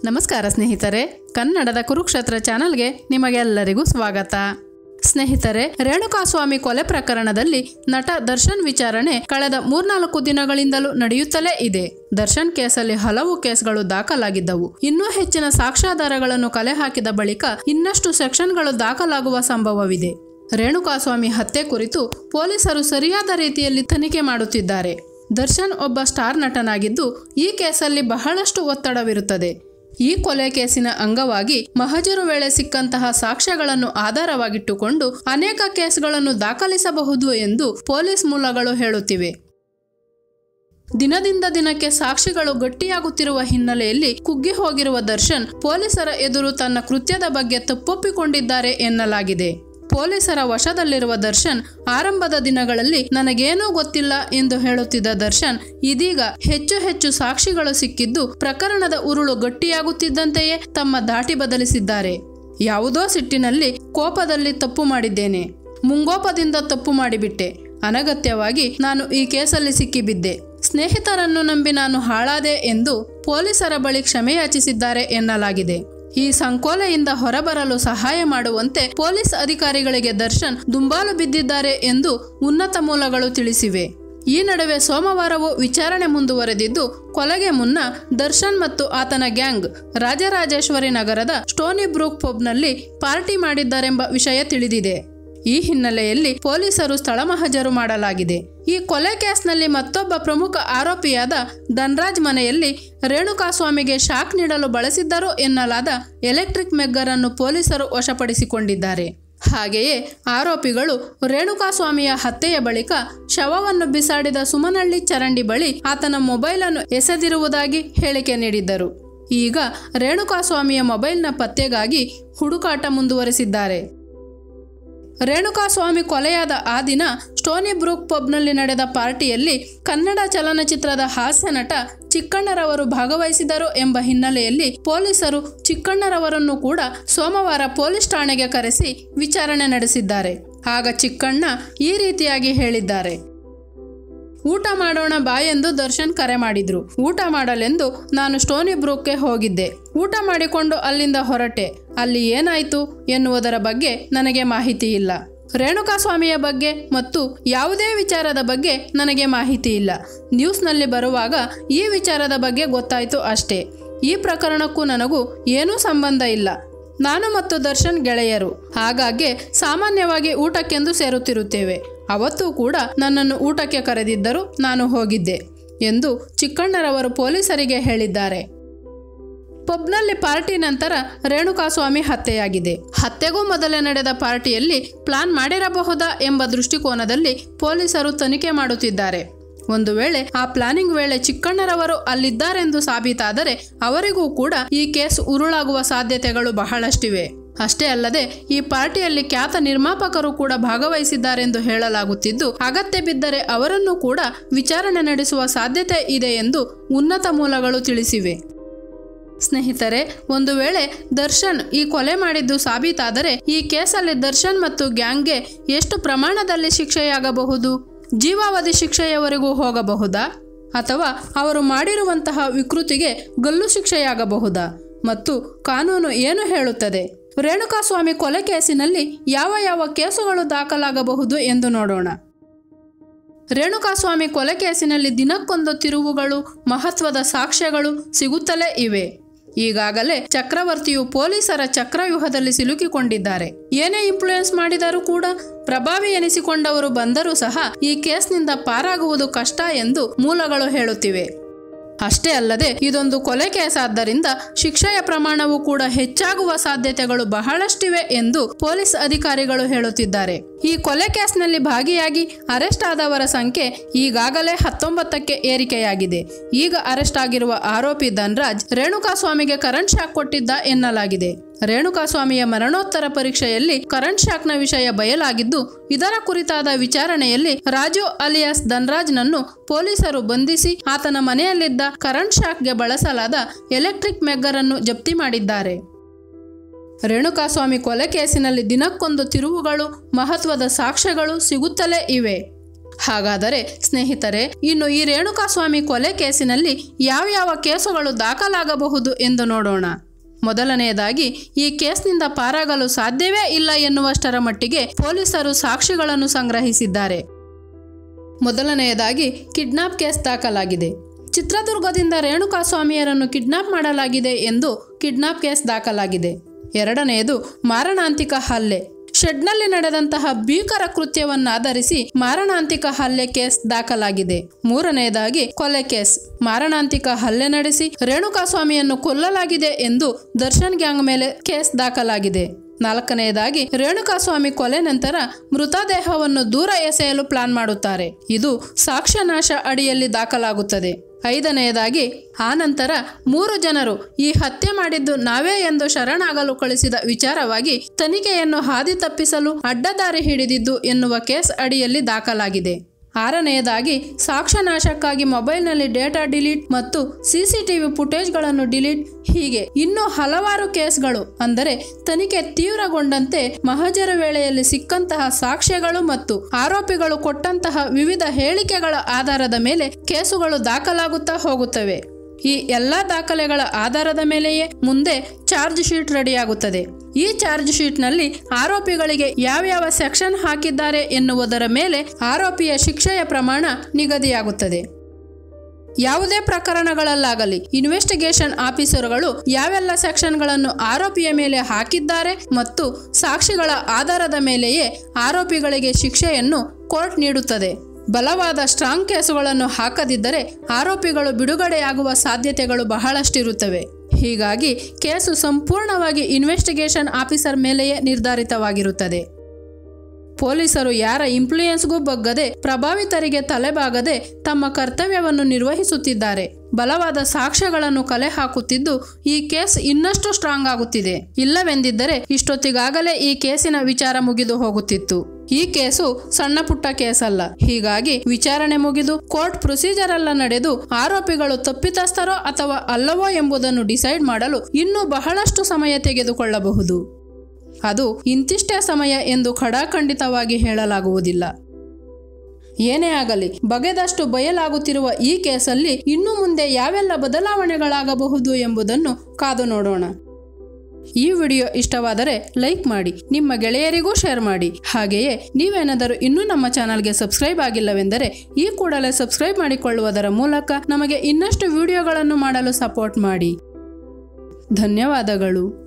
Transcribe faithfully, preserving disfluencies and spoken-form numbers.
ನಮಸ್ಕಾರ ಸ್ನೇಹಿತರೆ, ಕನ್ನಡದ ಕುರುಕ್ಷೇತ್ರ ಚಾನಲ್ಗೆ ನಿಮಗೆಲ್ಲರಿಗೂ ಸ್ವಾಗತ. ಸ್ನೇಹಿತರೆ, ರೇಣುಕಾಸ್ವಾಮಿ ಕೊಲೆ ಪ್ರಕರಣದಲ್ಲಿ ನಟ ದರ್ಶನ್ ವಿಚಾರಣೆ ಕಳೆದ ಮೂರ್ನಾಲ್ಕು ದಿನಗಳಿಂದಲೂ ನಡೆಯುತ್ತಲೇ ಇದೆ. ದರ್ಶನ್ ಕೇಸಲ್ಲಿ ಹಲವು ಕೇಸ್ಗಳು ದಾಖಲಾಗಿದ್ದವು. ಇನ್ನೂ ಹೆಚ್ಚಿನ ಸಾಕ್ಷ್ಯಾಧಾರಗಳನ್ನು ಕಲೆ ಹಾಕಿದ ಬಳಿಕ ಇನ್ನಷ್ಟು ಸೆಕ್ಷನ್ಗಳು ದಾಖಲಾಗುವ ಸಂಭವವಿದೆ. ರೇಣುಕಾಸ್ವಾಮಿ ಹತ್ಯೆ ಕುರಿತು ಪೊಲೀಸರು ಸರಿಯಾದ ರೀತಿಯಲ್ಲಿ ತನಿಖೆ ಮಾಡುತ್ತಿದ್ದಾರೆ. ದರ್ಶನ್ ಒಬ್ಬ ಸ್ಟಾರ್ ನಟನಾಗಿದ್ದು ಈ ಕೇಸಲ್ಲಿ ಬಹಳಷ್ಟು ಒತ್ತಡವಿರುತ್ತದೆ. ಈ ಕೊಲೆ ಕೇಸಿನ ಅಂಗವಾಗಿ ಮಹಜರು ವೇಳೆ ಸಿಕ್ಕಂತಹ ಸಾಕ್ಷ್ಯಗಳನ್ನು ಆಧಾರವಾಗಿಟ್ಟುಕೊಂಡು ಅನೇಕ ಕೇಸ್ಗಳನ್ನು ದಾಖಲಿಸಬಹುದು ಎಂದು ಪೊಲೀಸ್ ಮೂಲಗಳು ಹೇಳುತ್ತಿವೆ. ದಿನದಿಂದ ದಿನಕ್ಕೆ ಸಾಕ್ಷಿಗಳು ಗಟ್ಟಿಯಾಗುತ್ತಿರುವ ಹಿನ್ನೆಲೆಯಲ್ಲಿ ಕುಗ್ಗಿ ಹೋಗಿರುವ ದರ್ಶನ್ ಪೊಲೀಸರ ಎದುರು ತನ್ನ ಕೃತ್ಯದ ಬಗ್ಗೆ ತಪ್ಪೊಪ್ಪಿಕೊಂಡಿದ್ದಾರೆ ಎನ್ನಲಾಗಿದೆ. ಪೊಲೀಸರ ವಶದಲ್ಲಿರುವ ದರ್ಶನ್ ಆರಂಭದ ದಿನಗಳಲ್ಲಿ ನನಗೇನೂ ಗೊತ್ತಿಲ್ಲ ಎಂದು ಹೇಳುತ್ತಿದ್ದ ದರ್ಶನ್ ಇದೀಗ ಹೆಚ್ಚು ಹೆಚ್ಚು ಸಾಕ್ಷಿಗಳು ಸಿಕ್ಕಿದ್ದು ಪ್ರಕರಣದ ಉರುಳು ಗಟ್ಟಿಯಾಗುತ್ತಿದ್ದಂತೆಯೇ ತಮ್ಮ ದಾಟಿ ಬದಲಿಸಿದ್ದಾರೆ. ಯಾವುದೋ ಸಿಟ್ಟಿನಲ್ಲಿ, ಕೋಪದಲ್ಲಿ ತಪ್ಪು ಮಾಡಿದ್ದೇನೆ, ಮುಂಗೋಪದಿಂದ ತಪ್ಪು ಮಾಡಿಬಿಟ್ಟೆ, ಅನಗತ್ಯವಾಗಿ ನಾನು ಈ ಕೇಸಲ್ಲಿ ಸಿಕ್ಕಿಬಿದ್ದೆ, ಸ್ನೇಹಿತರನ್ನು ನಂಬಿ ನಾನು ಹಾಳಾದೆ ಎಂದು ಪೊಲೀಸರ ಬಳಿ ಕ್ಷಮೆಯಾಚಿಸಿದ್ದಾರೆ ಎನ್ನಲಾಗಿದೆ. ಈ ಸಂಕೋಲೆಯಿಂದ ಹೊರಬರಲು ಸಹಾಯ ಮಾಡುವಂತೆ ಪೊಲೀಸ್ ಅಧಿಕಾರಿಗಳಿಗೆ ದರ್ಶನ್ ದುಂಬಾಲು ಬಿದ್ದಿದ್ದಾರೆ ಎಂದು ಉನ್ನತ ಮೂಲಗಳು ತಿಳಿಸಿವೆ. ಈ ನಡುವೆ ಸೋಮವಾರವೂ ವಿಚಾರಣೆ ಮುಂದುವರೆದಿದ್ದು, ಕೊಲೆಗೆ ಮುನ್ನ ದರ್ಶನ್ ಮತ್ತು ಆತನ ಗ್ಯಾಂಗ್ ರಾಜರಾಜೇಶ್ವರಿ ನಗರದ ಸ್ಟೋನಿ ಬ್ರೂಕ್ ಪಬ್ನಲ್ಲಿ ಪಾರ್ಟಿ ಮಾಡಿದ್ದಾರೆಂಬ ವಿಷಯ ತಿಳಿದಿದೆ. ಈ ಹಿನ್ನೆಲೆಯಲ್ಲಿ ಪೊಲೀಸರು ಸ್ಥಳ ಮಹಜರು ಮಾಡಲಾಗಿದೆ. ಈ ಕೊಲೆ ಕೇಸ್ನಲ್ಲಿ ಮತ್ತೊಬ್ಬ ಪ್ರಮುಖ ಆರೋಪಿಯಾದ ಧನ್ರಾಜ್ ಮನೆಯಲ್ಲಿ ರೇಣುಕಾಸ್ವಾಮಿಗೆ ಶಾಕ್ ನೀಡಲು ಬಳಸಿದ್ದರು ಎನ್ನಲಾದ ಎಲೆಕ್ಟ್ರಿಕ್ ಮೆಗ್ಗರ್ ಅನ್ನು ಪೊಲೀಸರು ವಶಪಡಿಸಿಕೊಂಡಿದ್ದಾರೆ. ಹಾಗೆಯೇ ಆರೋಪಿಗಳು ರೇಣುಕಾಸ್ವಾಮಿಯ ಹತ್ಯೆಯ ಬಳಿಕ ಶವವನ್ನು ಬಿಸಾಡಿದ ಸುಮನಹಳ್ಳಿ ಚರಂಡಿ ಬಳಿ ಆತನ ಮೊಬೈಲ್ ಅನ್ನು ಎಸೆದಿರುವುದಾಗಿ ಹೇಳಿಕೆ ನೀಡಿದ್ದರು. ಈಗ ರೇಣುಕಾಸ್ವಾಮಿಯ ಮೊಬೈಲ್ನ ಪತ್ತೆಗಾಗಿ ಹುಡುಕಾಟ ಮುಂದುವರೆಸಿದ್ದಾರೆ. ರೇಣುಕಾಸ್ವಾಮಿ ಕೊಲೆಯಾದ ಆ ದಿನ ಸ್ಟೋನಿ ಬ್ರೂಕ್ ಪಬ್ನಲ್ಲಿ ನಡೆದ ಪಾರ್ಟಿಯಲ್ಲಿ ಕನ್ನಡ ಚಲನಚಿತ್ರದ ಹಾಸ್ಯ ನಟ ಚಿಕ್ಕಣ್ಣರವರು ಭಾಗವಹಿಸಿದರು ಎಂಬ ಹಿನ್ನೆಲೆಯಲ್ಲಿ ಪೊಲೀಸರು ಚಿಕ್ಕಣ್ಣರವರನ್ನು ಕೂಡ ಸೋಮವಾರ ಪೊಲೀಸ್ ಠಾಣೆಗೆ ಕರೆಸಿ ವಿಚಾರಣೆ ನಡೆಸಿದ್ದಾರೆ. ಆಗ ಚಿಕ್ಕಣ್ಣ ಈ ರೀತಿಯಾಗಿ ಹೇಳಿದ್ದಾರೆ. ಊಟ ಮಾಡೋಣ ಬಾ ಎಂದು ದರ್ಶನ್ ಕರೆ ಮಾಡಿದ್ರು. ಊಟ ಮಾಡಲೆಂದು ನಾನು ಸ್ಟೋನಿ ಬ್ರೂಕ್ಗೆ ಹೋಗಿದ್ದೆ. ಊಟ ಮಾಡಿಕೊಂಡು ಅಲ್ಲಿಂದ ಹೊರಟೆ. ಅಲ್ಲಿ ಏನಾಯ್ತು ಎನ್ನುವುದರ ಬಗ್ಗೆ ನನಗೆ ಮಾಹಿತಿ ಇಲ್ಲ. ರೇಣುಕಾಸ್ವಾಮಿಯ ಬಗ್ಗೆ ಮತ್ತು ಯಾವುದೇ ವಿಚಾರದ ಬಗ್ಗೆ ನನಗೆ ಮಾಹಿತಿ ಇಲ್ಲ. ನ್ಯೂಸ್ನಲ್ಲಿ ಬರುವಾಗ ಈ ವಿಚಾರದ ಬಗ್ಗೆ ಗೊತ್ತಾಯ್ತು ಅಷ್ಟೇ. ಈ ಪ್ರಕರಣಕ್ಕೂ ನನಗೂ ಏನೂ ಸಂಬಂಧ ಇಲ್ಲ. ನಾನು ಮತ್ತು ದರ್ಶನ್ ಗೆಳೆಯರು, ಹಾಗಾಗಿ ಸಾಮಾನ್ಯವಾಗಿ ಊಟಕ್ಕೆಂದು ಸೇರುತ್ತಿರುತ್ತೇವೆ. ಅವತ್ತೂ ಕೂಡ ನನ್ನನ್ನು ಊಟಕ್ಕೆ ಕರೆದಿದ್ದರು, ನಾನು ಹೋಗಿದ್ದೆ ಎಂದು ಚಿಕ್ಕಣ್ಣರವರು ಪೊಲೀಸರಿಗೆ ಹೇಳಿದ್ದಾರೆ. ಪಬ್ನಲ್ಲಿ ಪಾರ್ಟಿ ನಂತರ ರೇಣುಕಾಸ್ವಾಮಿ ಹತ್ಯೆಯಾಗಿದೆ. ಹತ್ಯೆಗೂ ಮೊದಲೇ ನಡೆದ ಪಾರ್ಟಿಯಲ್ಲಿ ಪ್ಲಾನ್ ಮಾಡಿರಬಹುದಾ ಎಂಬ ದೃಷ್ಟಿಕೋನದಲ್ಲಿ ಪೊಲೀಸರು ತನಿಖೆ ಮಾಡುತ್ತಿದ್ದಾರೆ. ಒಂದು ವೇಳೆ ಆ ಪ್ಲಾನಿಂಗ್ ವೇಳೆ ಚಿಕ್ಕಣ್ಣರವರು ಅಲ್ಲಿದ್ದಾರೆಂದು ಸಾಬೀತಾದರೆ ಅವರಿಗೂ ಕೂಡ ಈ ಕೇಸ್ ಉರುಳಾಗುವ ಸಾಧ್ಯತೆಗಳು ಬಹಳಷ್ಟಿವೆ. ಅಷ್ಟೇ ಅಲ್ಲದೆ ಈ ಪಾರ್ಟಿಯಲ್ಲಿ ಖ್ಯಾತ ನಿರ್ಮಾಪಕರು ಕೂಡ ಭಾಗವಹಿಸಿದ್ದಾರೆಂದು ಹೇಳಲಾಗುತ್ತಿದ್ದು, ಅಗತ್ಯ ಬಿದ್ದರೆ ಅವರನ್ನು ಕೂಡ ವಿಚಾರಣೆ ನಡೆಸುವ ಸಾಧ್ಯತೆ ಇದೆ ಎಂದು ಉನ್ನತ ಮೂಲಗಳು ತಿಳಿಸಿವೆ. ಸ್ನೇಹಿತರೆ, ಒಂದು ವೇಳೆ ದರ್ಶನ್ ಈ ಕೊಲೆ ಮಾಡಿದ್ದು ಸಾಬೀತಾದರೆ ಈ ಕೇಸಲ್ಲಿ ದರ್ಶನ್ ಮತ್ತು ಗ್ಯಾಂಗ್ಗೆ ಎಷ್ಟು ಪ್ರಮಾಣದಲ್ಲಿ ಶಿಕ್ಷೆಯಾಗಬಹುದು? ಜೀವಾವಧಿ ಶಿಕ್ಷೆಯವರೆಗೂ ಹೋಗಬಹುದಾ? ಅಥವಾ ಅವರು ಮಾಡಿರುವಂತಹ ವಿಕೃತಿಗೆ ಗಲ್ಲು ಶಿಕ್ಷೆಯಾಗಬಹುದಾ? ಮತ್ತು ಕಾನೂನು ಏನು ಹೇಳುತ್ತದೆ? ರೇಣುಕಾಸ್ವಾಮಿ ಕೊಲೆ ಕೇಸಿನಲ್ಲಿ ಯಾವ ಯಾವ ಕೇಸುಗಳು ದಾಖಲಾಗಬಹುದು ಎಂದು ನೋಡೋಣ. ರೇಣುಕಾಸ್ವಾಮಿ ಕೊಲೆ ಕೇಸಿನಲ್ಲಿ ದಿನಕ್ಕೊಂದು ತಿರುವುಗಳು, ಮಹತ್ವದ ಸಾಕ್ಷ್ಯಗಳು ಸಿಗುತ್ತಲೇ ಇವೆ. ಈಗಾಗಲೇ ಚಕ್ರವರ್ತಿಯು ಪೊಲೀಸರ ಚಕ್ರವ್ಯೂಹದಲ್ಲಿ ಸಿಲುಕಿಕೊಂಡಿದ್ದಾರೆ. ಏನೇ ಇನ್ಫ್ಲೂಯೆನ್ಸ್ ಮಾಡಿದರೂ ಕೂಡ ಪ್ರಭಾವಿ ಎನಿಸಿಕೊಂಡವರು ಬಂದರೂ ಸಹ ಈ ಕೇಸ್ನಿಂದ ಪಾರಾಗುವುದು ಕಷ್ಟ ಎಂದು ಮೂಲಗಳು ಹೇಳುತ್ತಿವೆ. ಅಷ್ಟೇ ಅಲ್ಲದೆ ಇದೊಂದು ಕೊಲೆ ಕೇಸ್ ಆದ್ದರಿಂದ ಶಿಕ್ಷೆಯ ಪ್ರಮಾಣವೂ ಕೂಡ ಹೆಚ್ಚಾಗುವ ಸಾಧ್ಯತೆಗಳು ಬಹಳಷ್ಟಿವೆ ಎಂದು ಪೊಲೀಸ್ ಅಧಿಕಾರಿಗಳು ಹೇಳುತ್ತಿದ್ದಾರೆ. ಈ ಕೊಲೆ ಕೇಸ್ನಲ್ಲಿ ಭಾಗಿಯಾಗಿ ಅರೆಸ್ಟ್ ಆದವರ ಸಂಖ್ಯೆ ಈಗಾಗಲೇ ಹತ್ತೊಂಬತ್ತಕ್ಕೆ ಏರಿಕೆಯಾಗಿದೆ. ಈಗ ಅರೆಸ್ಟ್ ಆಗಿರುವ ಆರೋಪಿ ಧನ್ರಾಜ್ ರೇಣುಕಾಸ್ವಾಮಿಗೆ ಕರೆಂಟ್ ಶಾಕ್ ಕೊಟ್ಟಿದ್ದ ಎನ್ನಲಾಗಿದೆ. ರೇಣುಕಾಸ್ವಾಮಿಯ ಮರಣೋತ್ತರ ಪರೀಕ್ಷೆಯಲ್ಲಿ ಕರೆಂಟ್ ಶಾಕ್ನ ವಿಷಯ ಬಯಲಾಗಿದ್ದು, ಇದರ ಕುರಿತಾದ ವಿಚಾರಣೆಯಲ್ಲಿ ರಾಜು ಅಲಿಯಾಸ್ ಧನ್ರಾಜ್ನನ್ನು ಪೊಲೀಸರು ಬಂಧಿಸಿ ಆತನ ಮನೆಯಲ್ಲಿದ್ದ ಕರೆಂಟ್ ಶಾಕ್ಗೆ ಬಳಸಲಾದ ಎಲೆಕ್ಟ್ರಿಕ್ ಮೆಗ್ಗರ್ ಅನ್ನು ಜಪ್ತಿ ಮಾಡಿದ್ದಾರೆ. ರೇಣುಕಾಸ್ವಾಮಿ ಕೊಲೆ ಕೇಸಿನಲ್ಲಿ ದಿನಕ್ಕೊಂದು ತಿರುವುಗಳು, ಮಹತ್ವದ ಸಾಕ್ಷ್ಯಗಳು ಸಿಗುತ್ತಲೇ ಇವೆ. ಹಾಗಾದರೆ ಸ್ನೇಹಿತರೆ, ಇನ್ನು ಈ ರೇಣುಕಾಸ್ವಾಮಿ ಕೊಲೆ ಕೇಸಿನಲ್ಲಿ ಯಾವ್ಯಾವ ಕೇಸುಗಳು ದಾಖಲಾಗಬಹುದು ಎಂದು ನೋಡೋಣ. ಮೊದಲನೆಯದಾಗಿ, ಈ ಕೇಸ್ನಿಂದ ಪಾರಾಗಲು ಸಾಧ್ಯವೇ ಇಲ್ಲ ಎನ್ನುವಷ್ಟರ ಮಟ್ಟಿಗೆ ಪೊಲೀಸರು ಸಾಕ್ಷಿಗಳನ್ನು ಸಂಗ್ರಹಿಸಿದ್ದಾರೆ. ಮೊದಲನೆಯದಾಗಿ, ಕಿಡ್ನಾಪ್ ಕೇಸ್ ದಾಖಲಾಗಿದೆ. ಚಿತ್ರದುರ್ಗದಿಂದ ರೇಣುಕಾಸ್ವಾಮಿಯರನ್ನು ಕಿಡ್ನಾಪ್ ಮಾಡಲಾಗಿದೆ ಎಂದು ಕಿಡ್ನಾಪ್ ಕೇಸ್ ದಾಖಲಾಗಿದೆ. ಎರಡನೆಯದು, ಮಾರಣಾಂತಿಕ ಹಲ್ಲೆ. ಶೆಡ್ನಲ್ಲಿ ನಡೆದಂತಹ ಭೀಕರ ಕೃತ್ಯವನ್ನಾಧರಿಸಿ ಮಾರಣಾಂತಿಕ ಹಲ್ಲೆ ಕೇಸ್ ದಾಖಲಾಗಿದೆ. ಮೂರನೆಯದಾಗಿ, ಕೊಲೆ ಕೇಸ್. ಮಾರಣಾಂತಿಕ ಹಲ್ಲೆ ನಡೆಸಿ ರೇಣುಕಾಸ್ವಾಮಿಯನ್ನು ಕೊಲ್ಲಲಾಗಿದೆ ಎಂದು ದರ್ಶನ್ ಗ್ಯಾಂಗ್ ಮೇಲೆ ಕೇಸ್ ದಾಖಲಾಗಿದೆ. ನಾಲ್ಕನೆಯದಾಗಿ, ರೇಣುಕಾಸ್ವಾಮಿ ಕೊಲೆ ನಂತರ ಮೃತದೇಹವನ್ನು ದೂರ ಎಸೆಯಲು ಪ್ಲಾನ್ ಮಾಡುತ್ತಾರೆ. ಇದು ಸಾಕ್ಷ್ಯನಾಶ ಅಡಿಯಲ್ಲಿ ದಾಖಲಾಗುತ್ತದೆ. ಐದನೆಯದಾಗಿ, ಆ ನಂತರ ಮೂರು ಜನರು ಈ ಹತ್ಯೆ ಮಾಡಿದ್ದು ನಾವೇ ಎಂದು ಶರಣಾಗಲು ಕಳಿಸಿದ ವಿಚಾರವಾಗಿ ತನಿಖೆಯನ್ನು ಹಾದಿ ತಪ್ಪಿಸಲು ಅಡ್ಡದಾರಿ ಹಿಡಿದಿದ್ದು ಎನ್ನುವ ಕೇಸ್ ಅಡಿಯಲ್ಲಿ ದಾಖಲಾಗಿದೆ. ಆರನೆಯದಾಗಿ, ಸಾಕ್ಷ್ಯನಾಶಕ್ಕಾಗಿ ಮೊಬೈಲ್ನಲ್ಲಿ ಡೇಟಾ ಡಿಲೀಟ್ ಮತ್ತು ಸಿಸಿಟಿವಿ ಫುಟೇಜ್ಗಳನ್ನು ಡಿಲೀಟ್, ಹೀಗೆ ಇನ್ನೂ ಹಲವಾರು ಕೇಸ್ಗಳು. ಅಂದರೆ ತನಿಖೆ ತೀವ್ರಗೊಂಡಂತೆ ಮಹಜರ ವೇಳೆಯಲ್ಲಿ ಸಿಕ್ಕಂತಹ ಸಾಕ್ಷ್ಯಗಳು ಮತ್ತು ಆರೋಪಿಗಳು ಕೊಟ್ಟಂತಹ ವಿವಿಧ ಹೇಳಿಕೆಗಳ ಆಧಾರದ ಮೇಲೆ ಕೇಸುಗಳು ದಾಖಲಾಗುತ್ತಾ ಹೋಗುತ್ತವೆ. ಈ ಎಲ್ಲ ದಾಖಲೆಗಳ ಆಧಾರದ ಮೇಲೆಯೇ ಮುಂದೆ ಚಾರ್ಜ್ ಶೀಟ್ ರೆಡಿಯಾಗುತ್ತದೆ. ಈ ಚಾರ್ಜ್ ಶೀಟ್ನಲ್ಲಿ ಆರೋಪಿಗಳಿಗೆ ಯಾವ್ಯಾವ ಸೆಕ್ಷನ್ ಹಾಕಿದ್ದಾರೆ ಎನ್ನುವುದರ ಮೇಲೆ ಆರೋಪಿಯ ಶಿಕ್ಷೆಯ ಪ್ರಮಾಣ ನಿಗದಿಯಾಗುತ್ತದೆ. ಯಾವುದೇ ಪ್ರಕರಣಗಳಲ್ಲಾಗಲಿ ಇನ್ವೆಸ್ಟಿಗೇಷನ್ ಆಫೀಸರ್ಗಳು ಯಾವೆಲ್ಲ ಸೆಕ್ಷನ್ಗಳನ್ನು ಆರೋಪಿಯ ಮೇಲೆ ಹಾಕಿದ್ದಾರೆ ಮತ್ತು ಸಾಕ್ಷಿಗಳ ಆಧಾರದ ಮೇಲೆಯೇ ಆರೋಪಿಗಳಿಗೆ ಶಿಕ್ಷೆಯನ್ನು ಕೋರ್ಟ್ ನೀಡುತ್ತದೆ. ಬಲವಾದ ಸ್ಟ್ರಾಂಗ್ ಕೇಸುಗಳನ್ನು ಹಾಕದಿದ್ದರೆ ಆರೋಪಿಗಳು ಬಿಡುಗಡೆಯಾಗುವ ಸಾಧ್ಯತೆಗಳು ಬಹಳಷ್ಟಿರುತ್ತವೆ. ಹೀಗಾಗಿ ಕೇಸು ಸಂಪೂರ್ಣವಾಗಿ ಇನ್ವೆಸ್ಟಿಗೇಷನ್ ಆಫೀಸರ್ ಮೇಲೆಯೇ ನಿರ್ಧಾರಿತವಾಗಿರುತ್ತದೆ. ಪೊಲೀಸರು ಯಾರ ಇನ್ಫ್ಲೂಯೆನ್ಸ್ಗೂ ಬಗ್ಗದೆ ಪ್ರಭಾವಿತರಿಗೆ ತಲೆಬಾಗದೆ ತಮ್ಮ ಕರ್ತವ್ಯವನ್ನು ನಿರ್ವಹಿಸುತ್ತಿದ್ದಾರೆ. ಬಲವಾದ ಸಾಕ್ಷ್ಯಗಳನ್ನು ಕಲೆ ಹಾಕುತ್ತಿದ್ದು ಈ ಕೇಸ್ ಇನ್ನಷ್ಟು ಸ್ಟ್ರಾಂಗ್ ಆಗುತ್ತಿದೆ. ಇಲ್ಲವೆಂದಿದ್ದರೆ ಇಷ್ಟೊತ್ತಿಗಾಗಲೇ ಈ ಕೇಸಿನ ವಿಚಾರ ಮುಗಿದು ಹೋಗುತ್ತಿತ್ತು. ಈ ಕೇಸು ಸಣ್ಣ ಪುಟ್ಟ ಕೇಸಲ್ಲ. ಹೀಗಾಗಿ ವಿಚಾರಣೆ ಮುಗಿದು ಕೋರ್ಟ್ ಪ್ರೊಸೀಜರ್ ಎಲ್ಲ ನಡೆದು ಆರೋಪಿಗಳು ತಪ್ಪಿತಸ್ಥರೋ ಅಥವಾ ಅಲ್ಲವೋ ಎಂಬುದನ್ನು ಡಿಸೈಡ್ ಮಾಡಲು ಇನ್ನೂ ಬಹಳಷ್ಟು ಸಮಯ ತೆಗೆದುಕೊಳ್ಳಬಹುದು. ಅದು ಇಂತಿಷ್ಟೇ ಸಮಯ ಎಂದು ಖಡಾಖಂಡಿತವಾಗಿ ಹೇಳಲಾಗುವುದಿಲ್ಲ. ಏನೇ ಆಗಲಿ, ಬಗೆದಷ್ಟು ಬಯಲಾಗುತ್ತಿರುವ ಈ ಕೇಸಲ್ಲಿ ಇನ್ನು ಮುಂದೆ ಯಾವೆಲ್ಲ ಬದಲಾವಣೆಗಳಾಗಬಹುದು ಎಂಬುದನ್ನು ಕಾದು ನೋಡೋಣ. ಈ ವಿಡಿಯೋ ಇಷ್ಟವಾದರೆ ಲೈಕ್ ಮಾಡಿ, ನಿಮ್ಮ ಗೆಳೆಯರಿಗೂ ಶೇರ್ ಮಾಡಿ. ಹಾಗೆಯೇ ನೀವೇನಾದರೂ ಇನ್ನೂ ನಮ್ಮ ಚಾನಲ್ಗೆ ಸಬ್ಸ್ಕ್ರೈಬ್ ಆಗಿಲ್ಲವೆಂದರೆ ಈ ಕೂಡಲೇ ಸಬ್ಸ್ಕ್ರೈಬ್ ಮಾಡಿಕೊಳ್ಳುವುದರ ಮೂಲಕ ನಮಗೆ ಇನ್ನಷ್ಟು ವಿಡಿಯೋಗಳನ್ನು ಮಾಡಲು ಸಪೋರ್ಟ್ ಮಾಡಿ. ಧನ್ಯವಾದಗಳು.